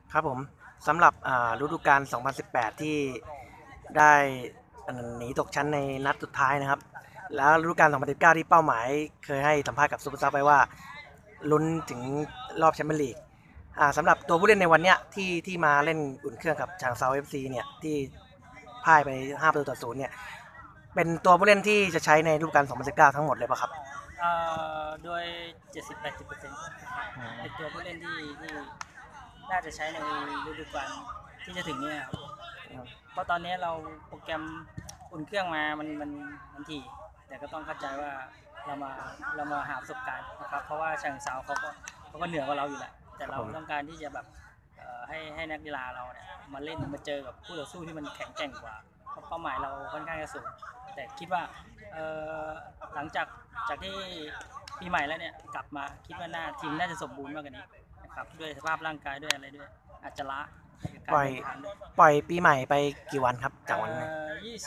ครับผมสำหรับฤดูกาล 2018 ที่ได้หนีตกชั้นในนัดสุดท้ายนะครับแล้วฤดูกาล 2019 ที่เป้าหมายเคยให้สัมภาษณ์กับซูเปอร์ซับไปว่าลุ้นถึงรอบแชมเปี้ยนลีกสำหรับตัวผู้เล่นในวันเนี้ยที่มาเล่นอุ่นเครื่องกับชางเซา FC เนี่ยที่พ่ายไป5-0เนี่ยเป็นตัวผู้เล่นที่จะใช้ในฤดูกาล 2019 ทั้งหมดเลยป่ะครับโดย 70-80% เป็นตัวผู้เล่นที่น่าจะใช้ในฤดูกาลที่จะถึงเนี่ยครับเพราะตอนนี้เราโปรแกรมอุ่นเครื่องมามันถี่แต่ก็ต้องเข้าใจว่าเรามาหาประสบการณ์นะครับเพราะว่าฉางเซาเขาก็เหนือกว่าเราอยู่แหละแต่เราต้องการที่จะแบบให้นักกีฬาเราเนี่ยมาเล่นมาเจอกับคู่ต่อสู้ที่มันแข็งแกร่งกว่าเป้าหมายเราค่อนข้างจะสูงแต่คิดว่าหลังจากที่ปีใหม่แล้วเนี่ยกลับมาคิดว่าทีมน่าจะสมบูรณ์มากกว่านี้นะครับด้วยสภาพร่างกายด้วยอะไรด้วยอาจจะล้าปล่อยปล่อยปีใหม่ไปกี่วันครับจากวันนี้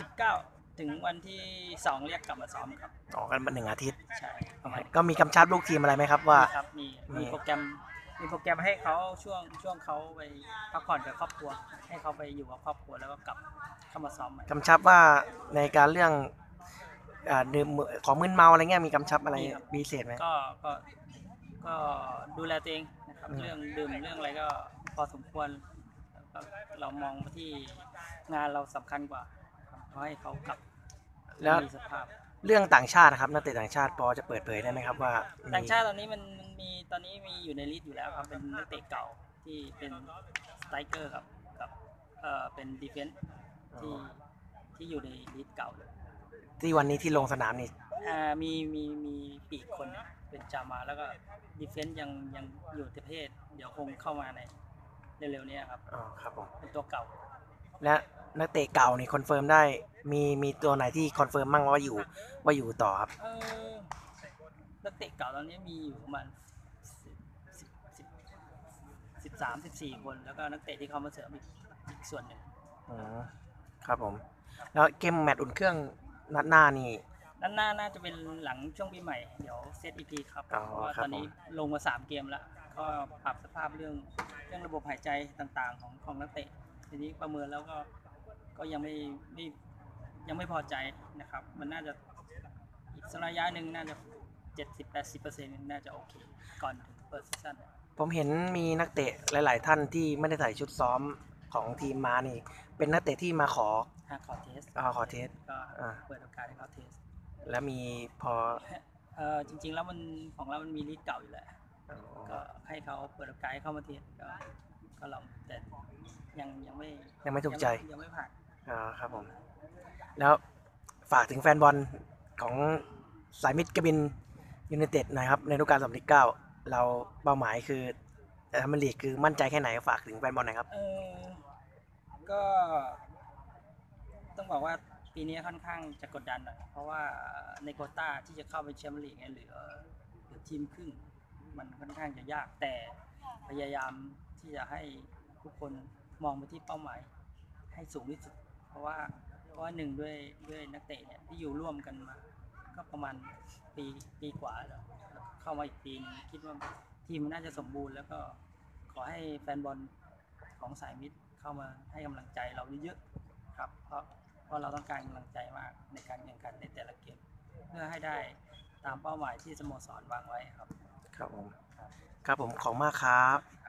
29ถึงวันที่2เรียกกลับมาซ้อมครับกันมา1 อาทิตย์ใช่ก็มีกำชับลูกทีมอะไรไหมครับว่ามีโปรแกรมให้เขาช่วงเขาไปพักผ่อนกับครอบครัวให้เขาไปอยู่กับครอบครัวแล้วก็กลับเข้ามาซ้อมใหม่กำชับว่าในการเรื่องดื่มของมึนเมาอะไรเงี้ยมีกำชับอะไรพิเศษไหมก็ดูแลตัวเองนะครับเรื่องดื่มเรื่องอะไรก็พอสมควรเรามองที่งานเราสำคัญกว่าเพราะให้เขากลับแล้วมีสภาพเรื่องต่างชาตินะครับนักเตะต่างชาติพอจะเปิดเผยได้ไหมครับว่าต่างชาติตอนนี้มันมีตอนนี้มีอยู่ในลิสต์อยู่แล้วครับเป็นนักเตะเก่าที่เป็นสไตรเกอร์กับเป็นดีเฟนส์ที่อยู่ในลิสต์เก่าเลยที่วันนี้ที่ลงสนามนี่มีปีกคนเป็นจามาแล้วก็ดีเฟนส์ยังอยู่ประเทศเดี๋ยวคงเข้ามาในเร็วๆนี้ครับครับผมเป็นตัวเก่าและนักเตะเก่านี่คอนเฟิร์มได้มีตัวไหนที่คอนเฟิร์มมั่งว่าอยู่ต่อครับนักเตะเก่าตอนนี้มีอยู่ประมาณ13-14 คนแล้วก็นักเตะที่เขามาเสริมอีกส่วนหนึ่งครับผมแล้วเกมแมตช์อุ่นเครื่องนัดหน้านี่น่าจะเป็นหลังช่วงปีใหม่เดี๋ยวเซตอีกทีครับเพราะว่าตอนนี้ลงมา3เกมแล้วก็ปรับสภาพเรื่องระบบหายใจต่างๆของนักเตะทีนี้ประเมินแล้วก็ยังไม่พอใจนะครับมันน่าจะอีกสักระยะหนึ่งน่าจะ 70-80% น่าจะโอเคก่อนถึงเปิดซีซั่นผมเห็นมีนักเตะหลายๆท่านที่ไม่ได้ใส่ชุดซ้อมของทีมมานี่เป็นนักเตะที่มาขอเทสก็เปิดโอกาสให้เขาเทสแล้วมีพอจริงๆแล้วของเรามันมีลิสต์เก่าอยู่แหละก็ให้เขาเปิดโอกาสให้เข้ามาเทสก็ลองแต่ยังไม่ถูกใจยังไม่ผ่านครับผมแล้วฝากถึงแฟนบอลของสายมิตรกบินยูไนเต็ดหน่อยครับในฤดูกาล 2019 เราเป้าหมายคือทำลีกคือมั่นใจแค่ไหนฝากถึงแฟนบอลหน่อยครับก็ต้องบอกว่าปีนี้ค่อนข้างจะกดดันหน่อยเพราะว่าในโควต้าที่จะเข้าไปแชมเปี้ยนลีกเหลือทีมครึ่งมันค่อนข้างจะยากแต่พยายามที่จะให้ทุกคนมองไปที่เป้าหมายให้สูงที่สุดเพราะว่าหนึ่งด้วยนักเตะเนี่ยที่อยู่ร่วมกันมาก็ประมาณปีกว่าแล้วเข้ามาอีกปีคิดว่าทีมมันน่าจะสมบูรณ์แล้วก็ขอให้แฟนบอลของสายมิตรเข้ามาให้กำลังใจเราเยอะๆครับเพราะเราต้องการกำลังใจมากในการแข่งขันในแต่ละเกมเพื่อให้ได้ตามเป้าหมายที่สโมสรวางไว้ครับครับผมขอบมากครับ